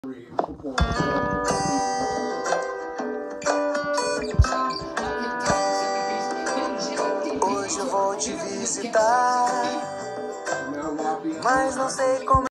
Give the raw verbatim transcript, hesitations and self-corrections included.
Hoje eu vou te visitar, mas não sei como